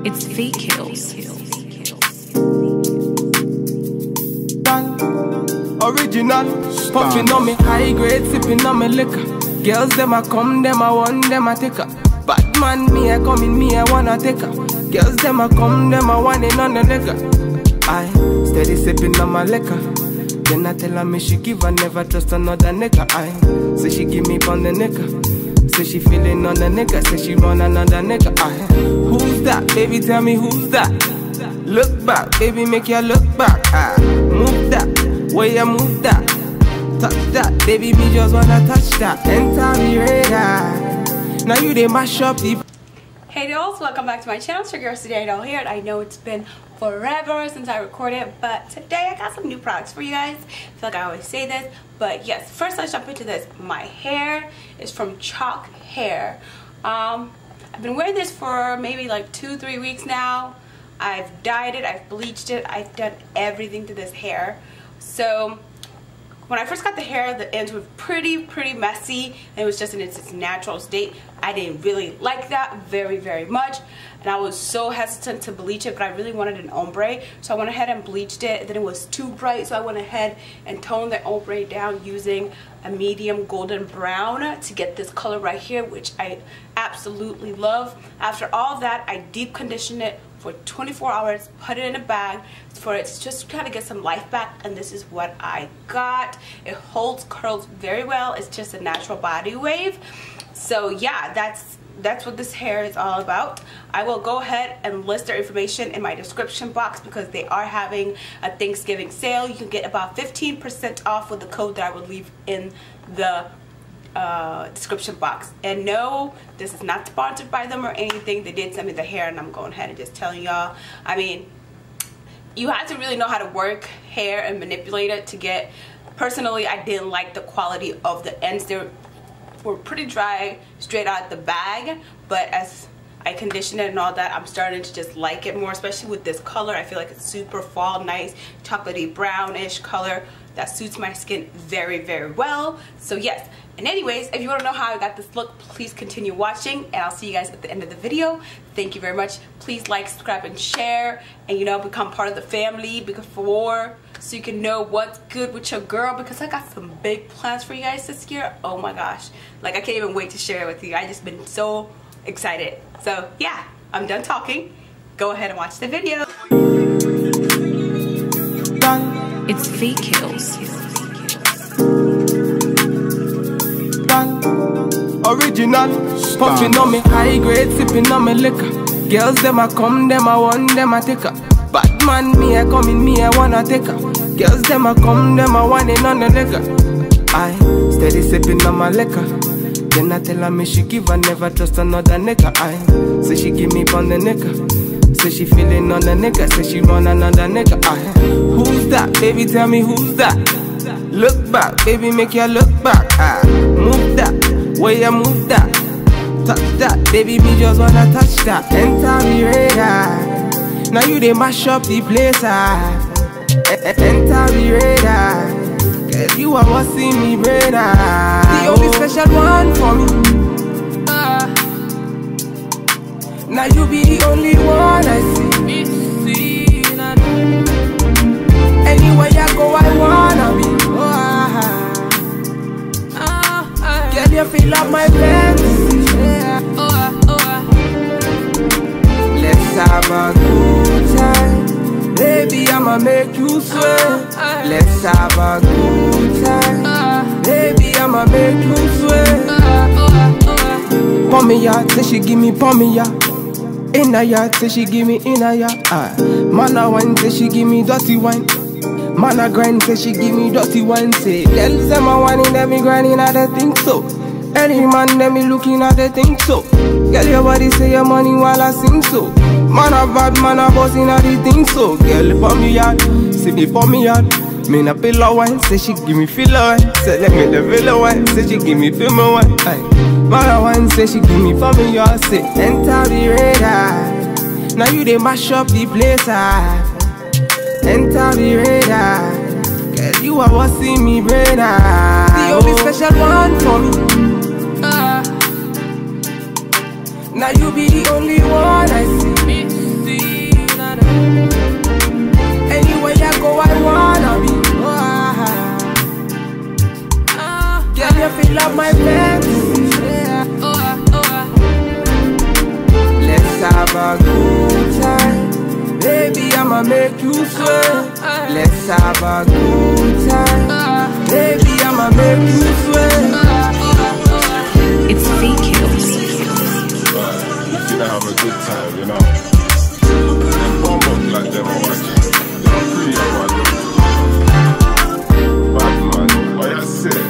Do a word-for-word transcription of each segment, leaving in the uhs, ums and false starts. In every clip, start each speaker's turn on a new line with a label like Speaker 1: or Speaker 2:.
Speaker 1: It's Feet Kills.
Speaker 2: Original, puffing on me high grade, sipping on me liquor. Girls them a come, them a want, them a take her. Bad man, me a come in, me a wanna take her. Girls them a come, them a want it on the nigga. I steady sipping on my liquor. Then I tell her me she give her, never trust another nigga. I say she give me pon the nigga. Say she feeling on the nigga, say she want another nigga. I who's that? Baby, tell me who's that? Look back, baby, make you look back. I move that, way you move that. Touch that, baby, me just wanna touch that. Enter me radar. Now you they mash up the.
Speaker 3: Hey dolls, welcome back to my channel. It's your girl Today Doll here, and I know it's been forever since I recorded, but today I got some new products for you guys. I feel like I always say this, but yes, first let's jump into this. My hair is from Chalk Hair. Um, I've been wearing this for maybe like two, three weeks now. I've dyed it, I've bleached it, I've done everything to this hair. So when I first got the hair, the ends were pretty, pretty messy, and it was just in its, its natural state. I didn't really like that very, very much, and I was so hesitant to bleach it, but I really wanted an ombre, so I went ahead and bleached it. Then it was too bright, so I went ahead and toned the ombre down using a medium golden brown to get this color right here, which I absolutely love. After all that, I deep conditioned it for twenty-four hours, put it in a bag for it to just kind of get some life back, and this is what I got. It holds curls very well. It's just a natural body wave. So yeah, that's that's what this hair is all about. I will go ahead and list their information in my description box because they are having a Thanksgiving sale. You can get about fifteen percent off with the code that I will leave in the uh, description box. And no, this is not sponsored by them or anything. They did send me the hair, and I'm going ahead and just telling y'all. I mean, you have to really know how to work hair and manipulate it to get. Personally, I didn't like the quality of the ends. They were pretty dry straight out the bag, but as I condition it and all that, I'm starting to just like it more, especially with this color. I feel like it's super fall, nice chocolatey brownish color that suits my skin very, very well. So yes, and anyways, if you want to know how I got this look, please continue watching, and I'll see you guys at the end of the video. Thank you very much. Please like, subscribe, and share, and you know, become part of the family before, so you can know what's good with your girl, because I got some big plans for you guys this year. Oh my gosh, like I can't even wait to share it with you. I just been so excited. So yeah, I'm done talking. Go ahead and watch the video.
Speaker 1: It's Feet Kills.
Speaker 2: Original, puffing on me high grade, sipping on me liquor. Girls them a come, them a want, them a take her. Bad man, me a come in, me a wanna take her. Girls them a come, them a want it on the nigga. I steady sipping on my liquor. Then I tell her me she give her, never trust another nigga. I say she give me pon the nigga. Say she feeling on the nigga, say she want another nigga. I who's that? Baby, tell me who's that? Look back, baby, make you look back. I move that, way you move that. Touch that, baby, me just wanna touch that. Enter me radar. Now you they mash up the place. I enter me radar. Cause you are what see me brain. The only special one for me. uh, Now you be the only one I see. Anywhere you go I wanna be. oh, uh, uh, uh, Girl, you feel like my fantasy. oh, uh, oh, uh. Let's have a good time, baby, I'ma make you sweat. Let's have a good time, baby, I'ma make you sweat. Pour me ya, say she give me pour me ya. In a yard, say she give me in a yard. Ah, man a wine, say she give me dirty wine. Man a grind, say she give me dirty wine. Say, girl, say my wine in them me grinding, I don't think so. Any man them me looking at the think so. Girl, your body say your money while I sing so. Man a bad, man a boss in a the thing so. Girl, for me yard, say me for me yard. Me na pillow wine, say she give me filler wine. Say let me the villa wine, say she give me film wine. Aye. Man a wine, say she give me for me yard. Say enter the radar. Now you they mash up the place. I enter the radar. Cause you are what see me brain. The only special one for me. uh, Now you be the only one I see. Anywhere I go, I wanna be. Girl, you feel up my fantasy. Let's have a good time, baby, I'ma make you sweat. Let's have a good time, baby, I'ma make you sweat.
Speaker 1: It's Feet Kills.
Speaker 4: You should have a good time, you know. Them bomb like them are watching. They're pretty about them. Bad man, what you say?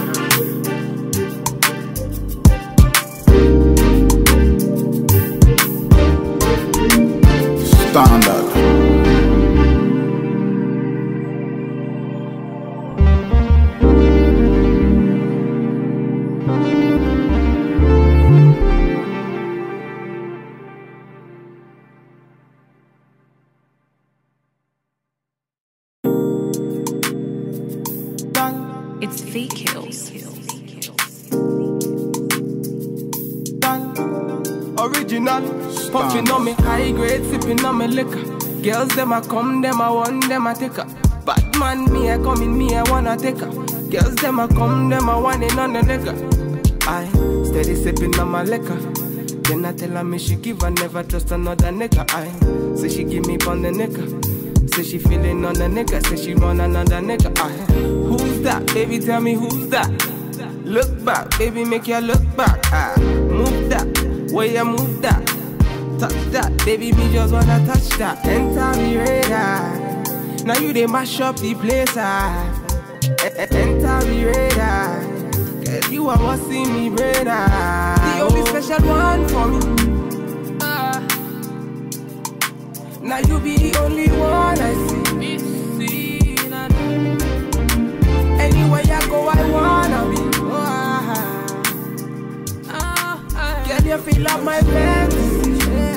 Speaker 4: Standard.
Speaker 1: It's Feet Kills.
Speaker 2: Original, puffing on me high grade, sipping on me liquor. Girls them a come, them a want, them a take her. Bad man, me a come in, me a wanna take her. Girls them a come, them a want it on the nigga. I steady sipping on my liquor. Then I tell her me she give her, never trust another nigga. I say she give me on the nigga. Say she feeling on the nigga, say she want another nigga. I who's that? Baby, tell me who's that? Look back, baby, make you look back. I move that. Where you move that, touch that, baby, me just wanna touch that. Enter me radar, now you they mash up the place. I enter me radar, cause you are what's in me brain. The only special one for me. uh, Now you be the only one I see. Anywhere I go, I wanna be. Girl, you feel up my fantasy.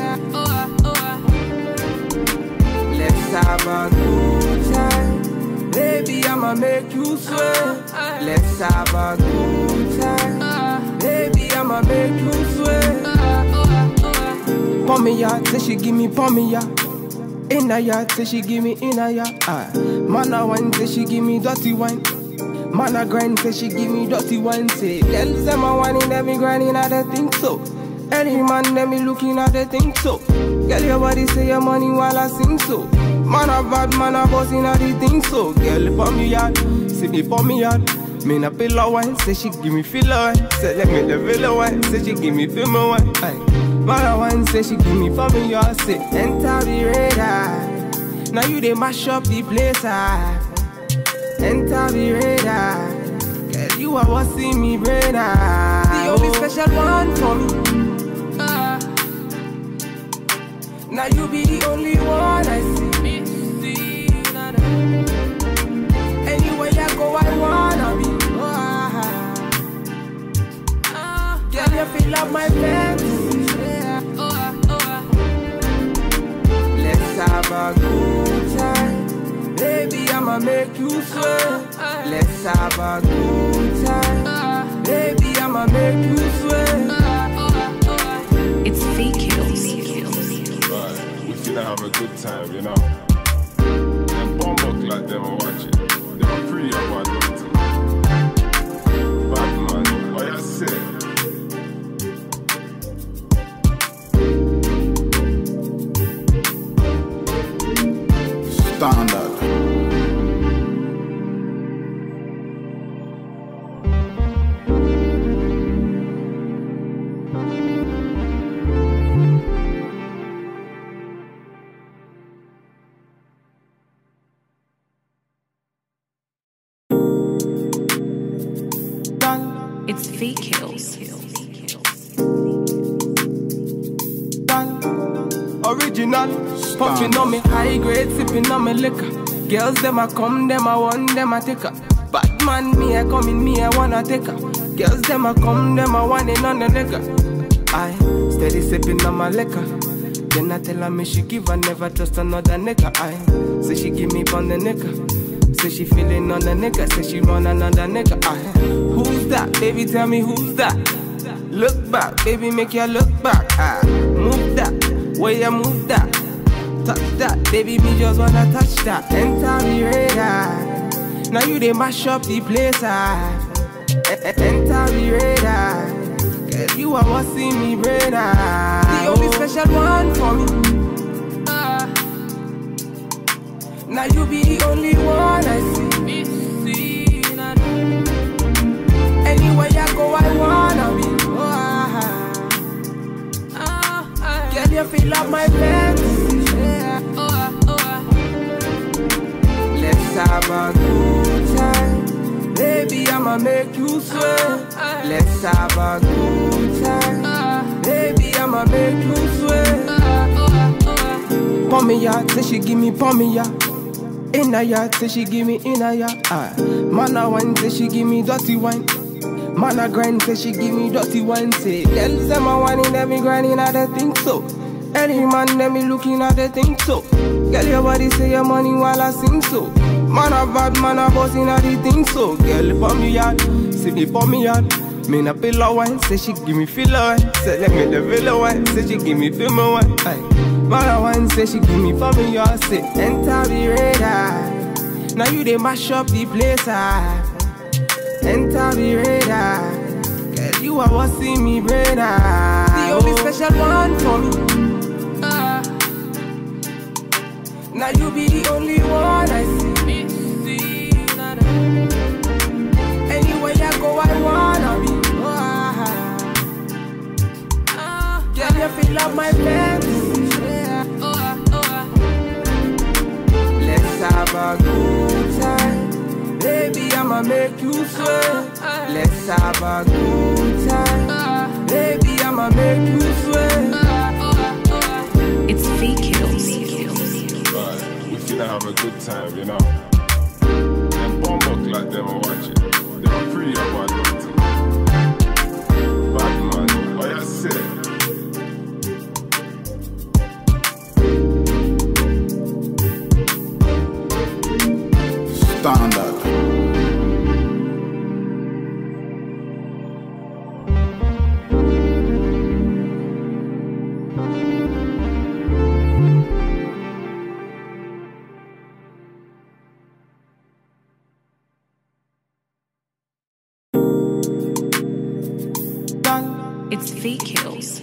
Speaker 2: Let's have a good time, baby, I'ma make you sweat. Let's have a good time, baby, I'ma make you sweat. Pour me yard, say she give me pour me yard. In a yard, say she give me in a yard. Ah, man a wine, say she give me dirty wine. Man a grind, say she give me dirty wine. Say, girls them a whining, them me grinding, I don't think so. Any man, them me looking at the think so. Girl, your body say your money while I sing so. Man a bad, man a bossing at the thing so. Girl, for me yard, see me for me yard. Me na pillow wine, say she give me filler wine. Say let me the villa wine, say she give me film wine. Man a wine, say she give me for me yard. Say enter the radar, now you they mash up the place. I enter the radar, cause you are what's in me brain. The only special one for me. Now you be the only one I see. Anywhere I go, I wanna be. Girl, you feel up my fantasy. Let's have a good time, baby, I'ma make you sweat. Let's have a good time, baby, I'ma make you sweat.
Speaker 1: It's Feet Kills.
Speaker 4: We should have a good time, you know. Them bomb like them are watching. They're pretty about them. Bad man, what you say? Standard.
Speaker 1: It's Feet Kills.
Speaker 2: Original, puffing on me high grade, sipping on me liquor. Girls them a come, them a want, them a take her. Bad man, me a come in, me a wanna take her. Girls them a come, them a want it on the nigga. I steady sipping on my liquor. Then I tell her me she give her, never trust another nigga. I say she give me on the nigga. Say she feeling on the nigga, say she want another nigga. I who's that? Baby, tell me who's that? Look back, baby, make you look back. I move that, where you move that. Touch that, baby, me just wanna touch that. Enter the radar. Now you they mash up the place, ah. Enter the radar. Girl, you are what see me brain, ah. The only special one for me. Ah. Now you be the only one I see. Anywhere I go, I wanna be. Oh, ah. Ah, ah. Girl, you feel like my fantasy. Yeah. Oh, ah, oh, ah. Let's have a good time. Baby, I'ma make you sweat. Let's have a good time. Baby, I'ma make you sweat. Pon me ya, say she give me pon me ya. Inna ya, say she give me inna ya. Ah, man a wine, say she give me dirty wine. Man a grind, say she give me dirty wine. Say, girl, say my wine in every grinding, I don't think so. Any man, let me looking at the think so. Girl, your body say your money while I sing so. Man a bad, man a boss in a the thing so. Girl, pon me yard, say me pon me yard. Me na pillow wine, say she give me filler wine. Say let me the villa wine, say she give me film wine. Aye. Man a wine, say she give me pon me yard. Say enter the radar. Now you they mash up the place, ah. Enter the radar. Girl, you are what see me brain, ah. The only special one for me. Ah. Now you be the only one I see. Anywhere I go, I wanna be. Oh, ah. Girl, you feel like my fantasy. Yeah. Oh, ah, oh, ah. Let's have a good time. Baby, I'ma make you sweat. Let's have a good time. Baby, I'ma make you sweat.
Speaker 1: It's Feet Kills.
Speaker 4: Right, we finna have a good time, you know. And bomb like them and watch it. They are pretty about it. Bad man, what you say?
Speaker 5: Standard.
Speaker 1: It's Feet Kills.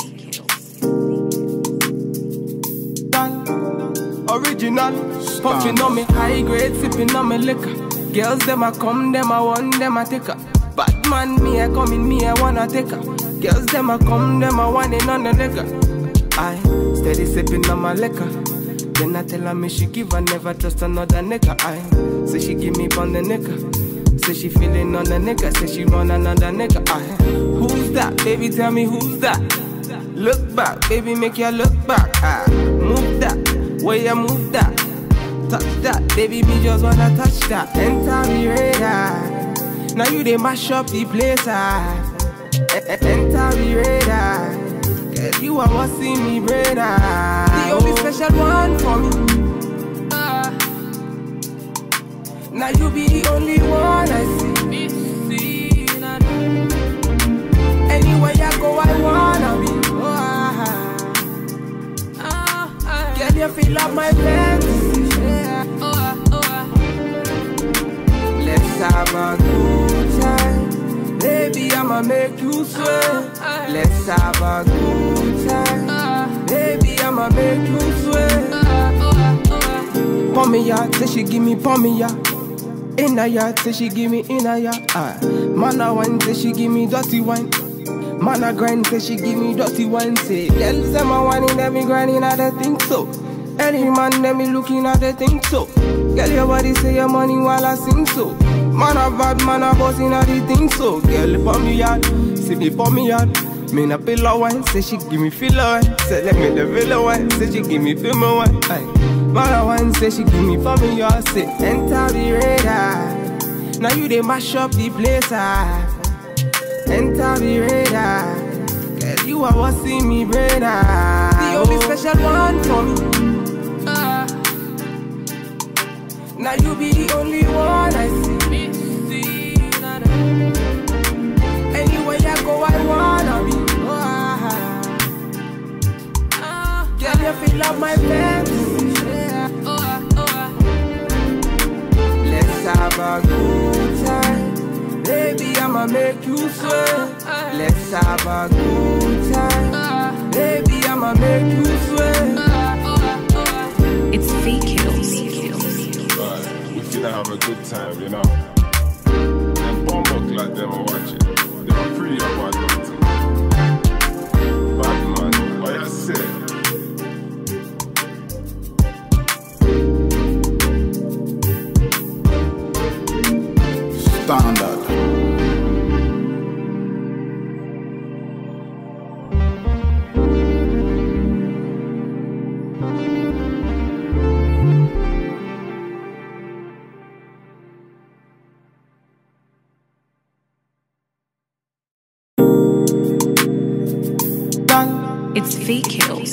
Speaker 2: Original, puffing on me high grade, sipping on me liquor. Girls them a come, them a want, them a take her. Bad man, me a come in, me a wanna take her. Girls them a come, them a want it on the liquor. I steady sipping on my liquor. Then I tell her me she give her, never trust another nigga. I say she give me on the nigga. Say she feeling on the nigga, say she run another nigga. I who's that? Baby, tell me who's that? Look back, baby, make you look back. I move that. Where you move that, touch that, baby, me just wanna touch that. Enter the radar. Now you they mash up the place, ah. Enter the radar. Girl, you are what see me brain, ah. The only special one for me. Ah. Now you be the only one I see. Anywhere I go, I wanna be. Oh, ah. Girl, you feel like my fantasy. Yeah. Oh, ah, oh, ah. Let's have a good time. Baby, I'ma make you sweat. Let's have a good time. Baby, I'ma make you sweat. Pon me ya, say she give me pon me ya. Inna ya, say she give me inna ya. Ah, man a wine, say she give me dirty wine. Man a grind, say she give me dirty wine. Say, girl, say my wine in every grinding, I don't think so. Any man, let me looking at the think so. Girl, your body say your money while I sing so. Man a bad, man a boss in a the thing so. Girl, pon me yard, see me pon me yard. Me na pillow wine, say she give me filler wine. Say let me the villa wine, say she give me film wine. Aye. Man a wine, say she give me pon me yard. Say enter the radar. Now you they mash up the place, ah. Enter the radar. Girl, you are what see me brain, ah. The only special one for me. Ah. Now you be the only one I see. Anywhere I go, I wanna be. Oh, ah. Girl, you feel up my fantasy? Let's have a good time. Baby, I'ma make you sweat. Let's have a good time. Baby, I'ma make you sweat.
Speaker 1: It's Feet Kills.
Speaker 4: Right, we finna have a good time, you know. Them bumbuck like them are watching. They're pretty about them. Bad man, what you say?
Speaker 5: Standard.
Speaker 1: It's Feet Kills.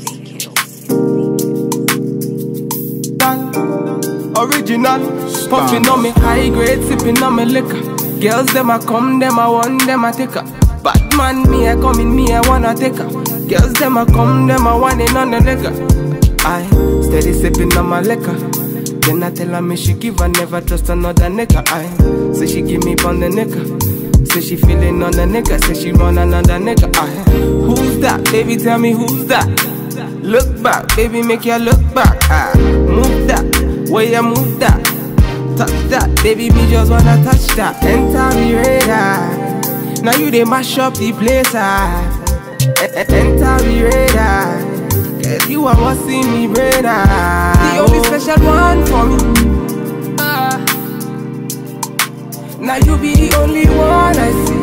Speaker 2: Original, puffing on me high grade, sipping on me liquor. Girls them a come, them a want, them a take her. Bad man, me a come in, me a wanna take her. Girls them a come, them a want it on the nigga. I steady sipping on my liquor. Then I tell her me she give her, never trust another nigga. I say she give me pon the nigga. Say she feeling on the nigga, say she want another nigga. I who's that? Baby, tell me who's that? Look back, baby, make you look back. I move that. Where you move that, touch that, baby, me just wanna touch that. Enter me radar, now you they mash up the place. Ah, enter me radar, cause you are what's in me brain. Ah, the only special one for me. Ah, now you be the only one I see.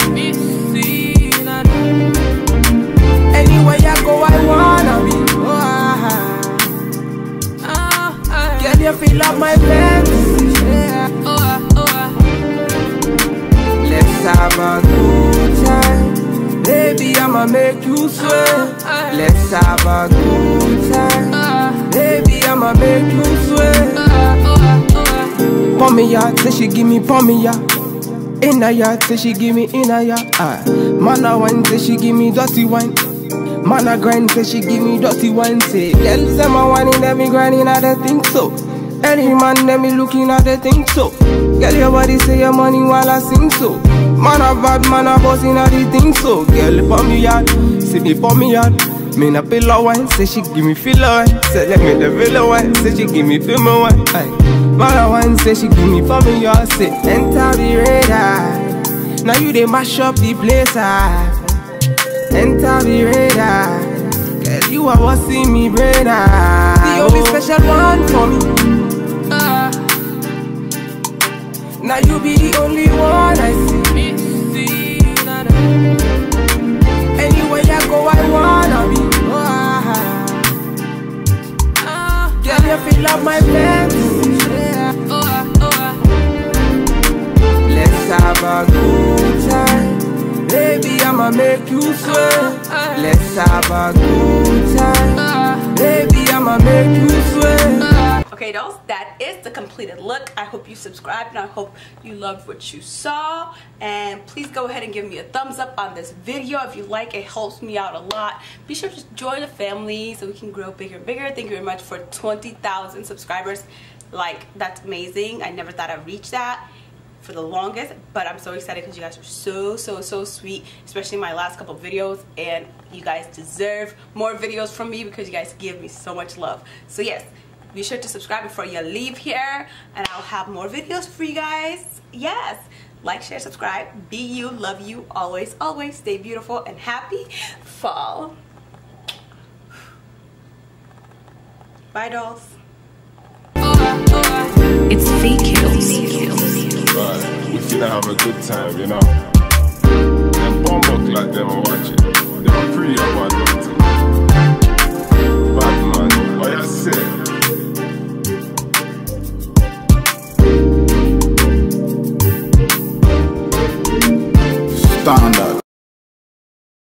Speaker 2: Anywhere you go, I wanna be. Oh, ah, girl, you feel up my fantasy. Let's have a good time. Baby, I'ma make you sweat. Let's have a good time. Baby, I'ma make you sweat. Pour me out, say she give me, pour me out. In a yard, say she give me in a yard. Ah, man a wine, say she give me dirty wine. Man a grind, say she give me dirty wine. Say, girls them a whining, them me grinding, I don't think so. Any man, them me looking at the thing so. Girl, your body say your money while I sing so. Man a bad, man a bossing at the thing so. Girl, pour me out, see me pour me out. Me na pillow wine, say she give me filler wine. Say let me the villa wine, say she give me film wine. Aye. Man a wine, say she give me pour me out. Say enter the radar, now you they mash up the place. Ah, enter the radar, cause you are what's in me brain. Ah, the only special one for me. Ah, now you be the only one I see. Anywhere you go, I wanna be. Oh, ah, girl, you feel up my fantasy. Let's have a good time. Baby, I'ma make you sweat. Let's have a good time. Baby, I'ma make you sweat.
Speaker 3: Okay, dolls, that is the completed look. I hope you subscribed and I hope you loved what you saw. And please go ahead and give me a thumbs up on this video if you like. It helps me out a lot. Be sure to join the family so we can grow bigger and bigger. Thank you very much for twenty thousand subscribers. Like, that's amazing. I never thought I'd reach that for the longest, but I'm so excited because you guys are so so so sweet, especially my last couple of videos, and you guys deserve more videos from me because you guys give me so much love. So yes, be sure to subscribe before you leave here, and I'll have more videos for you guys. Yes, like, share, subscribe. Be you, love you, always always stay beautiful and happy fall. Bye, dolls.
Speaker 1: It's Feet Kills.
Speaker 4: Right, we finna have a good time, you know.